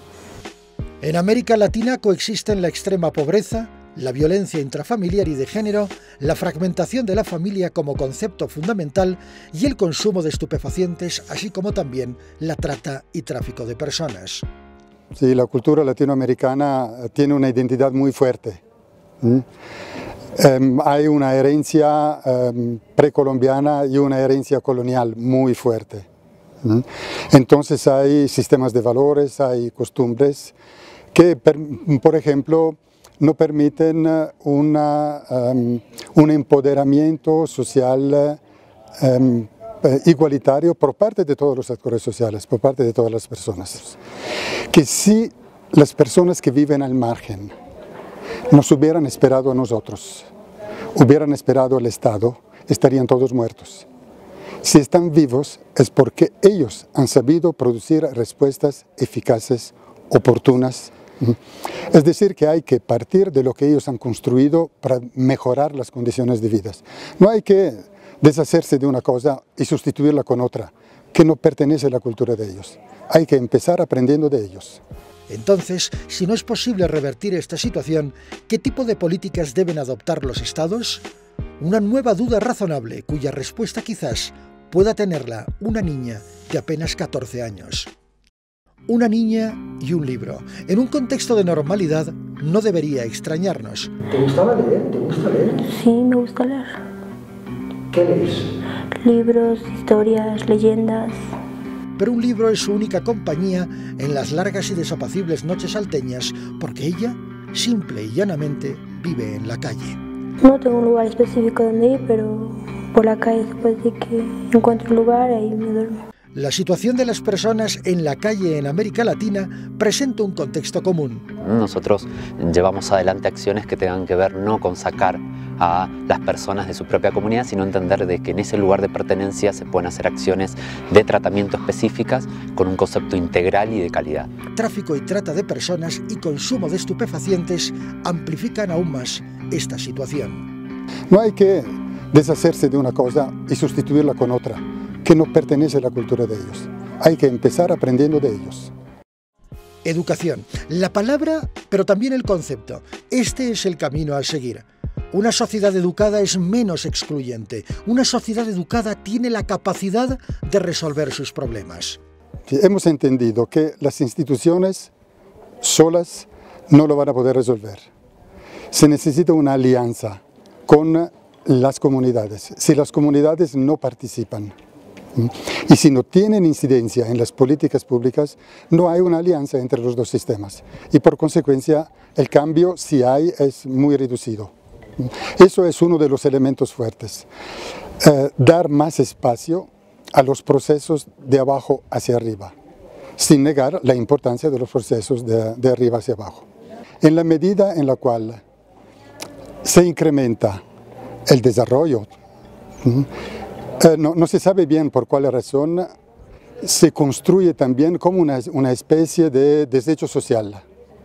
[SPEAKER 1] En América Latina coexisten la extrema pobreza, la violencia intrafamiliar y de género, la fragmentación de la familia como concepto fundamental y el consumo de estupefacientes, así como también la trata y tráfico de personas.
[SPEAKER 18] Sí, la cultura latinoamericana tiene una identidad muy fuerte. ¿Mm? Um, hay una herencia um, precolombiana y una herencia colonial muy fuerte. ¿Mm? Entonces hay sistemas de valores, hay costumbres que, per, por ejemplo, no permiten una, um, un empoderamiento social um, igualitario por parte de todos los actores sociales, por parte de todas las personas. Que si las personas que viven al margen nos hubieran esperado a nosotros, hubieran esperado al Estado, estarían todos muertos. Si están vivos es porque ellos han sabido producir respuestas eficaces, oportunas. Es decir, que hay que partir de lo que ellos han construido para mejorar las condiciones de vida. No hay que deshacerse de una cosa y sustituirla con otra, que no pertenece a la cultura de ellos. Hay que empezar aprendiendo de ellos.
[SPEAKER 1] Entonces, si no es posible revertir esta situación, ¿qué tipo de políticas deben adoptar los estados? Una nueva duda razonable, cuya respuesta quizás pueda tenerla una niña de apenas catorce años. Una niña y un libro. En un contexto de normalidad, no debería extrañarnos.
[SPEAKER 6] ¿Te gustaba leer? ¿Te gusta leer?
[SPEAKER 7] Sí, me gusta leer.
[SPEAKER 6] ¿Qué lees?
[SPEAKER 7] Libros, historias, leyendas.
[SPEAKER 1] Pero un libro es su única compañía en las largas y desapacibles noches salteñas, porque ella, simple y llanamente, vive en la calle.
[SPEAKER 7] No tengo un lugar específico donde ir, pero por la calle se puede decir que encuentro un lugar y ahí me duermo.
[SPEAKER 1] La situación de las personas en la calle en América Latina presenta un contexto común.
[SPEAKER 21] Nosotros llevamos adelante acciones que tengan que ver no con sacar a las personas de su propia comunidad, sino entender de que en ese lugar de pertenencia se pueden hacer acciones de tratamiento específicas con un concepto integral y de calidad.
[SPEAKER 1] Tráfico y trata de personas y consumo de estupefacientes amplifican aún más esta situación.
[SPEAKER 18] No hay que deshacerse de una cosa y sustituirla con otra que no pertenece a la cultura de ellos. Hay que empezar aprendiendo de ellos.
[SPEAKER 1] Educación, la palabra, pero también el concepto. Este es el camino a seguir. Una sociedad educada es menos excluyente. Una sociedad educada tiene la capacidad de resolver sus problemas.
[SPEAKER 18] Hemos entendido que las instituciones solas no lo van a poder resolver. Se necesita una alianza con las comunidades. Si las comunidades no participan y si no tienen incidencia en las políticas públicas, no hay una alianza entre los dos sistemas. Y por consecuencia, el cambio, si hay, es muy reducido. Eso es uno de los elementos fuertes. Eh, dar más espacio a los procesos de abajo hacia arriba, sin negar la importancia de los procesos de, de arriba hacia abajo. En la medida en la cual se incrementa el desarrollo, eh, no, no se sabe bien por cuál razón, se construye también como una, una especie de desecho social.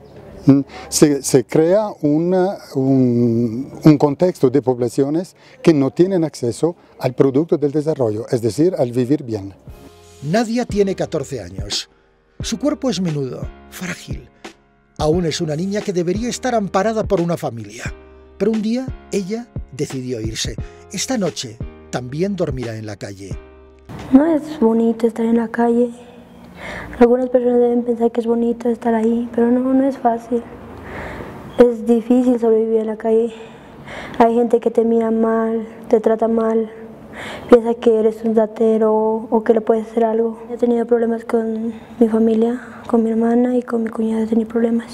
[SPEAKER 18] Se, se crea una, un, un contexto de poblaciones que no tienen acceso al producto del desarrollo, es decir, al vivir bien.
[SPEAKER 1] Nadia tiene catorce años. Su cuerpo es menudo, frágil. Aún es una niña que debería estar amparada por una familia. Pero un día ella decidió irse. Esta noche también dormirá en la calle.
[SPEAKER 7] No es bonito estar en la calle. Algunas personas deben pensar que es bonito estar ahí, pero no, no es fácil. Es difícil sobrevivir en la calle. Hay gente que te mira mal, te trata mal, piensa que eres un ratero o que le puedes hacer algo. He tenido problemas con mi familia, con mi hermana y con mi cuñada he tenido problemas.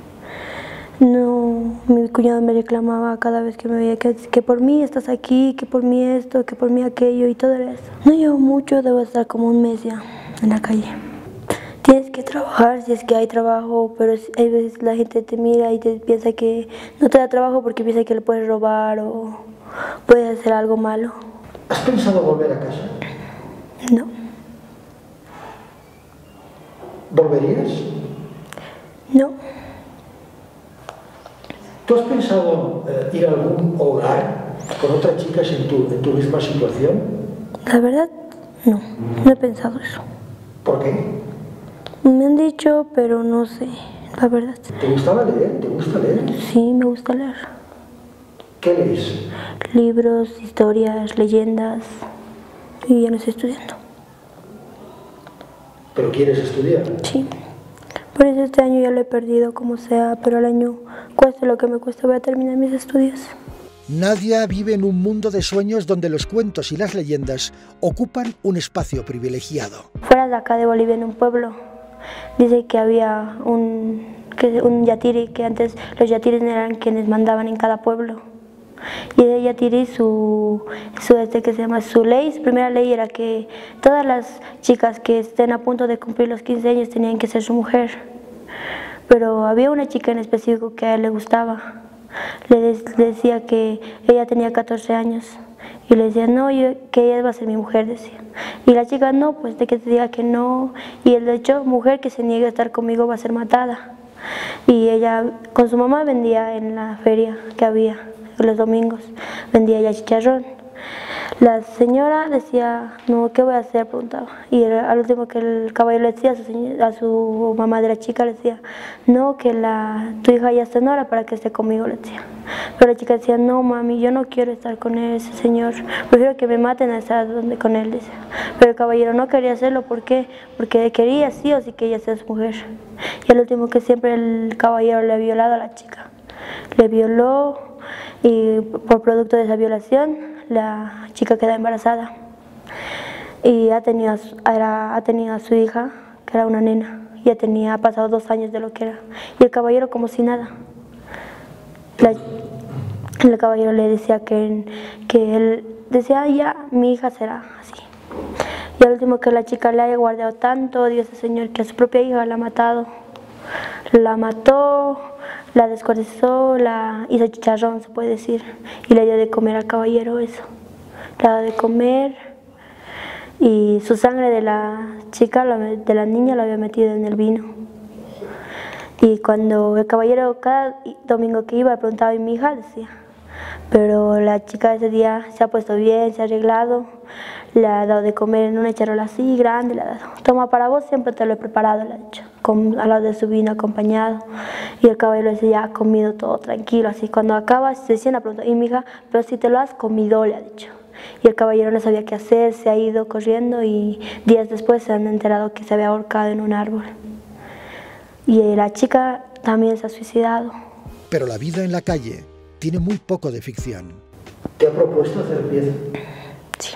[SPEAKER 7] No, mi cuñado me reclamaba cada vez que me veía que, que por mí estás aquí, que por mí esto, que por mí aquello y todo eso. No llevo mucho, debo estar como un mes ya en la calle. Tienes que trabajar si es que hay trabajo, pero hay veces la gente te mira y te piensa que no te da trabajo porque piensa que le puedes robar o puedes hacer algo malo.
[SPEAKER 6] ¿Has pensado volver a casa?
[SPEAKER 7] No.
[SPEAKER 6] ¿Volverías?
[SPEAKER 7] No.
[SPEAKER 6] ¿Tú has pensado eh, ir a algún hogar con otras chicas en tu, en tu misma situación?
[SPEAKER 7] La verdad, no. No he pensado eso.
[SPEAKER 6] ¿Por qué?
[SPEAKER 7] Me han dicho, pero no sé, la verdad.
[SPEAKER 6] ¿Te gustaba leer? ¿Te gusta leer?
[SPEAKER 7] Sí, me gusta leer.
[SPEAKER 6] ¿Qué lees?
[SPEAKER 7] Libros, historias, leyendas, y ya no estoy estudiando.
[SPEAKER 6] ¿Pero quieres estudiar?
[SPEAKER 7] Sí. Por eso este año ya lo he perdido como sea, pero al año, cueste lo que me cueste, voy a terminar mis estudios.
[SPEAKER 1] Nadia vive en un mundo de sueños donde los cuentos y las leyendas ocupan un espacio privilegiado.
[SPEAKER 7] Fuera de acá de Bolivia, en un pueblo, dice que había un, que, un yatiri, que antes los yatiris eran quienes mandaban en cada pueblo. Y de yatiri su, su, este, que se llama, su ley, su primera ley era que todas las chicas que estén a punto de cumplir los quince años tenían que ser su mujer. Pero había una chica en específico que a él le gustaba. Le, des, le decía que ella tenía catorce años. Y le decía, no, yo, que ella va a ser mi mujer, decía. Y la chica, no, pues de que te diga que no. Y él, de hecho, mujer que se niegue a estar conmigo va a ser matada. Y ella, con su mamá, vendía en la feria que había, los domingos, vendía ella chicharrón. La señora decía, no, ¿qué voy a hacer? Preguntaba. Y el, al último que el caballero le decía a su, señora, a su mamá de la chica, le decía, no, que la, tu hija ya está en hora para que esté conmigo, le decía. Pero la chica decía, no mami, yo no quiero estar con ese señor, prefiero que me maten a estar donde, con él, decía. Pero el caballero no quería hacerlo, ¿por qué? Porque quería sí o sí que ella sea su mujer. Y al último que siempre el caballero le ha violado a la chica. Le violó y por producto de esa violación la chica queda embarazada y ha tenido, a su, era, ha tenido a su hija, que era una nena, ya tenía ha pasado dos años de lo que era, y el caballero como si nada. La, el caballero le decía que, que él decía, ah, ya, mi hija será así. Y al último que la chica le haya guardado tanto odio a ese señor que a su propia hija la ha matado. La mató, la descuartizó, la hizo chicharrón, se puede decir, y le dio de comer al caballero eso. Le dio de comer y su sangre de la chica, de la niña, la había metido en el vino. Y cuando el caballero cada domingo que iba le preguntaba a mi hija, decía, pero la chica ese día se ha puesto bien, se ha arreglado, le ha dado de comer en una charola así grande, le ha dado, toma para vos, siempre te lo he preparado, le ha dicho, con, al lado de su vino acompañado. Y el caballero dice, ya ha comido todo tranquilo, así cuando acaba se decía la pregunta, y mi hija, pero si te lo has comido, le ha dicho. Y el caballero no sabía qué hacer, se ha ido corriendo y días después se han enterado que se había ahorcado en un árbol. Y la chica también se ha suicidado.
[SPEAKER 1] Pero la vida en la calle tiene muy poco de ficción.
[SPEAKER 6] ¿Te ha propuesto hacer pieza?
[SPEAKER 7] Sí.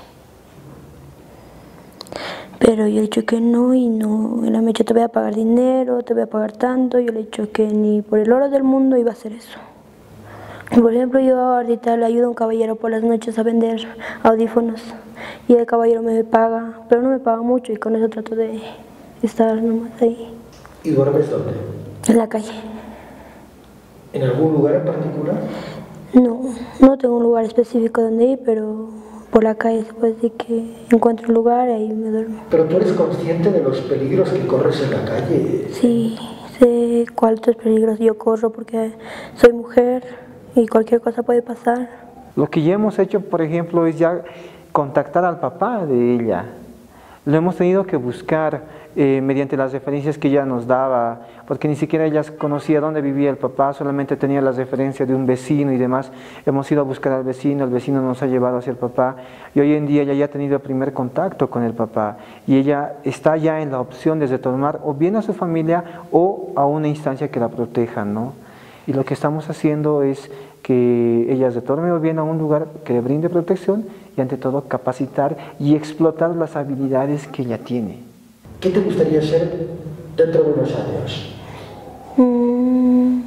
[SPEAKER 7] Pero yo le he dicho que no y no. Él me ha dicho, te voy a pagar dinero, te voy a pagar tanto. Yo le he dicho que ni por el oro del mundo iba a hacer eso. Por ejemplo, yo ahorita le ayudo a un caballero por las noches a vender audífonos. Y el caballero me paga, pero no me paga mucho y con eso trato de estar nomás ahí.
[SPEAKER 6] ¿Y duermes dónde?
[SPEAKER 7] En la calle.
[SPEAKER 6] ¿En algún lugar en particular?
[SPEAKER 7] No, no tengo un lugar específico donde ir, pero por la calle se puede decir que encuentro un lugar y ahí me duermo.
[SPEAKER 6] ¿Pero tú eres consciente de los peligros que corres en la calle?
[SPEAKER 7] Sí, sé cuántos peligros yo corro porque soy mujer y cualquier cosa puede pasar.
[SPEAKER 4] Lo que ya hemos hecho, por ejemplo, es ya contactar al papá de ella. Lo hemos tenido que buscar eh, mediante las referencias que ella nos daba, porque ni siquiera ella conocía dónde vivía el papá, solamente tenía las referencias de un vecino y demás. Hemos ido a buscar al vecino, el vecino nos ha llevado hacia el papá y hoy en día ella ya ha tenido el primer contacto con el papá y ella está ya en la opción de retornar o bien a su familia o a una instancia que la proteja, ¿no? Y lo que estamos haciendo es que ella retorne o bien a un lugar que le brinde protección y ante todo capacitar y explotar las habilidades que ella tiene.
[SPEAKER 6] ¿Qué te gustaría ser dentro de unos años?
[SPEAKER 7] Mm,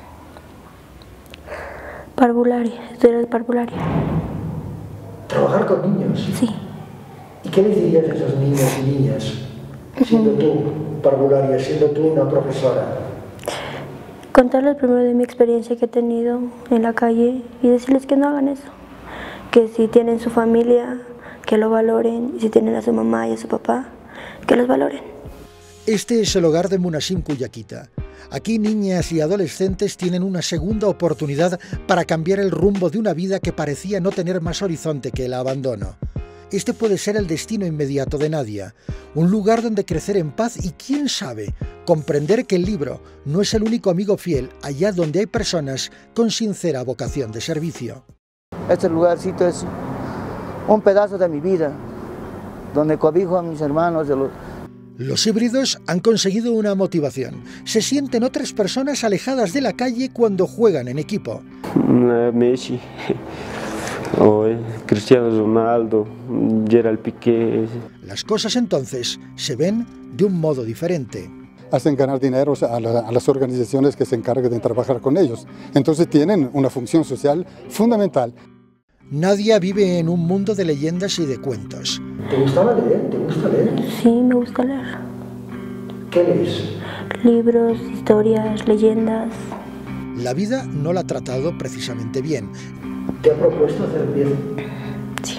[SPEAKER 7] parvularia, estudiar de parvularia.
[SPEAKER 6] ¿Trabajar con niños?
[SPEAKER 7] Sí.
[SPEAKER 6] ¿Y qué les dirías a esos niños y niñas, siendo tú parvularia, siendo tú una profesora?
[SPEAKER 7] Contarles primero de mi experiencia que he tenido en la calle y decirles que no hagan eso. Que si tienen su familia, que lo valoren, y si tienen a su mamá y a su papá, que los valoren.
[SPEAKER 1] Este es el hogar de Munashim Kuyakita. Aquí niñas y adolescentes tienen una segunda oportunidad para cambiar el rumbo de una vida que parecía no tener más horizonte que el abandono. Este puede ser el destino inmediato de Nadia, un lugar donde crecer en paz y, quién sabe, comprender que el libro no es el único amigo fiel allá donde hay personas con sincera vocación de servicio.
[SPEAKER 8] Este lugarcito es un pedazo de mi vida, donde cobijo a mis hermanos. De los...
[SPEAKER 1] los híbridos han conseguido una motivación. Se sienten otras personas alejadas de la calle cuando juegan en equipo.
[SPEAKER 10] Messi, o Cristiano Ronaldo, Gerald Piqué.
[SPEAKER 1] Las cosas entonces se ven de un modo diferente.
[SPEAKER 18] Hacen ganar dinero a, la, a las organizaciones que se encargan de trabajar con ellos. Entonces tienen una función social fundamental.
[SPEAKER 1] Nadia vive en un mundo de leyendas y de cuentos.
[SPEAKER 6] ¿Te gustaba leer? ¿Te gusta leer?
[SPEAKER 7] Sí, me gusta leer.
[SPEAKER 6] ¿Qué lees?
[SPEAKER 7] Libros, historias, leyendas.
[SPEAKER 1] La vida no la ha tratado precisamente bien.
[SPEAKER 6] ¿Te ha propuesto hacer bien?
[SPEAKER 7] Sí.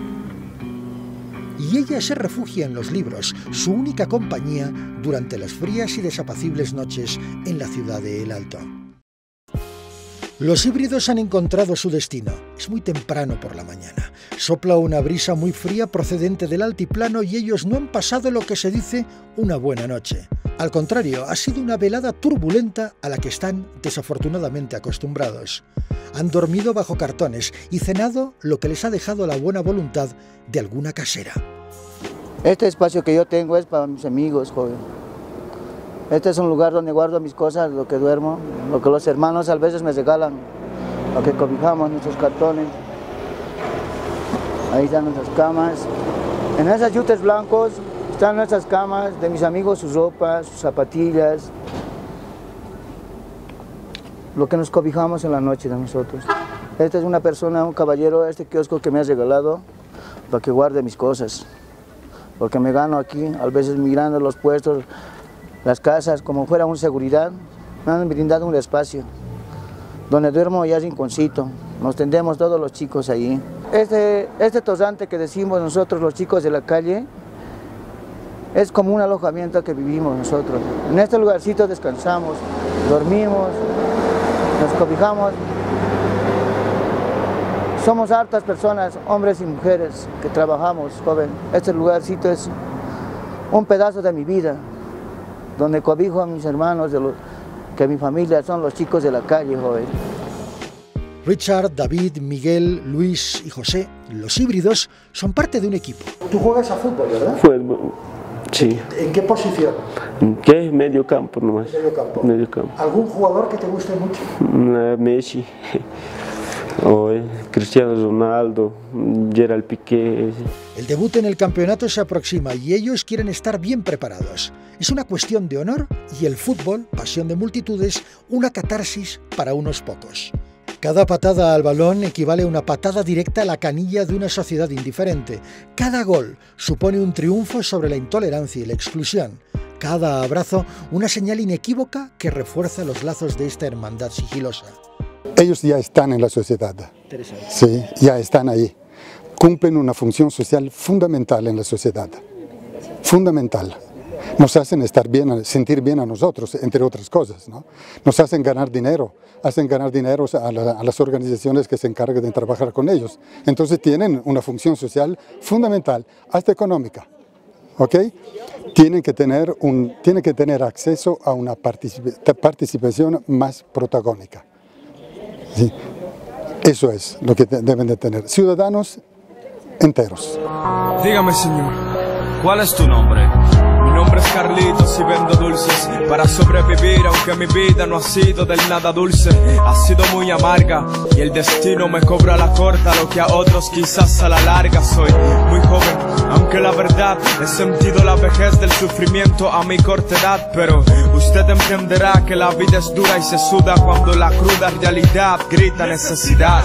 [SPEAKER 1] Y ella se refugia en los libros, su única compañía durante las frías y desapacibles noches en la ciudad de El Alto. Los híbridos han encontrado su destino. Es muy temprano por la mañana. Sopla una brisa muy fría procedente del altiplano y ellos no han pasado lo que se dice una buena noche. Al contrario, ha sido una velada turbulenta a la que están desafortunadamente acostumbrados. Han dormido bajo cartones y cenado lo que les ha dejado la buena voluntad de alguna casera.
[SPEAKER 8] Este espacio que yo tengo es para mis amigos, joven. Este es un lugar donde guardo mis cosas, lo que duermo, lo que los hermanos a veces me regalan, lo que cobijamos, nuestros cartones. Ahí están nuestras camas. En esos yutes blancos están nuestras camas, de mis amigos sus ropas, sus zapatillas. Lo que nos cobijamos en la noche de nosotros. Esta es una persona, un caballero, este kiosco que me ha regalado para que guarde mis cosas. Porque me gano aquí, a veces mirando los puestos, las casas, como fuera una seguridad, me han brindado un espacio. Donde duermo ya es rinconcito, nos tendemos todos los chicos allí. Este, este tosante que decimos nosotros los chicos de la calle, es como un alojamiento que vivimos nosotros. En este lugarcito descansamos, dormimos, nos cobijamos. Somos hartas personas, hombres y mujeres, que trabajamos, joven. Este lugarcito es un pedazo de mi vida, donde cobijo a mis hermanos, de los, que mi familia son los chicos de la calle, joven.
[SPEAKER 1] Richard, David, Miguel, Luis y José, los híbridos, son parte de un equipo.
[SPEAKER 6] Tú juegas a fútbol, ¿verdad?
[SPEAKER 10] Fútbol, sí.
[SPEAKER 6] ¿En qué posición?
[SPEAKER 10] ¿Qué? Medio campo nomás.
[SPEAKER 6] Medio campo.
[SPEAKER 10] Medio campo.
[SPEAKER 6] ¿Algún jugador que te guste mucho?
[SPEAKER 10] Uh, Messi, o Cristiano Ronaldo, Gerard Piqué.
[SPEAKER 1] El debut en el campeonato se aproxima y ellos quieren estar bien preparados. Es una cuestión de honor y el fútbol, pasión de multitudes, una catarsis para unos pocos. Cada patada al balón equivale a una patada directa a la canilla de una sociedad indiferente. Cada gol supone un triunfo sobre la intolerancia y la exclusión. Cada abrazo una señal inequívoca que refuerza los lazos de esta hermandad sigilosa.
[SPEAKER 18] Ellos ya están en la sociedad. Sí, ya están ahí. Cumplen una función social fundamental en la sociedad. Fundamental. Nos hacen estar bien, sentir bien a nosotros, entre otras cosas, ¿no? Nos hacen ganar dinero, hacen ganar dinero a, la, a las organizaciones que se encargan de trabajar con ellos. Entonces tienen una función social fundamental, hasta económica, ¿ok? Tienen que tener, un, tienen que tener acceso a una particip- participación más protagónica. ¿Sí? Eso es lo que deben de tener, ciudadanos enteros.
[SPEAKER 2] Dígame, señor, ¿cuál es tu nombre? Mi nombre es Carlitos y vendo dulces para sobrevivir, aunque mi vida no ha sido del nada dulce. Ha sido muy amarga y el destino me cobra a la corta lo que a otros quizás a la larga. Soy muy joven, aunque la verdad he sentido la vejez del sufrimiento a mi corta edad. Pero usted entenderá que la vida es dura y se suda cuando la cruda realidad grita necesidad.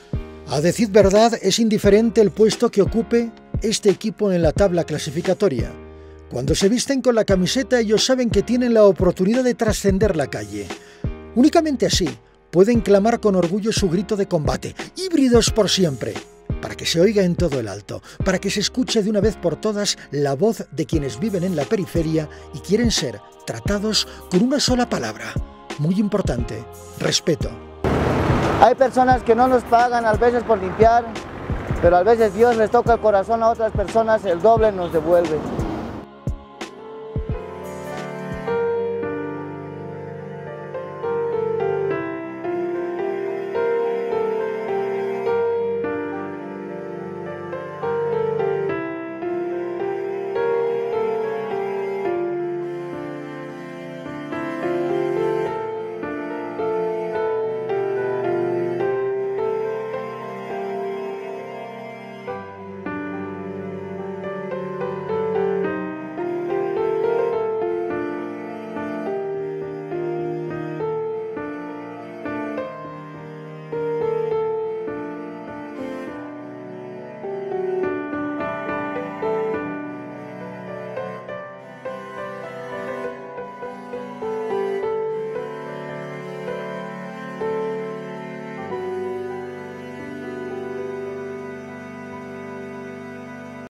[SPEAKER 1] A decir verdad, es indiferente el puesto que ocupe este equipo en la tabla clasificatoria. Cuando se visten con la camiseta, ellos saben que tienen la oportunidad de trascender la calle. Únicamente así pueden clamar con orgullo su grito de combate, híbridos por siempre, para que se oiga en todo el alto, para que se escuche de una vez por todas la voz de quienes viven en la periferia y quieren ser tratados con una sola palabra, muy importante: respeto.
[SPEAKER 8] Hay personas que no nos pagan a veces por limpiar, pero a veces Dios les toca el corazón a otras personas, el doble nos devuelve.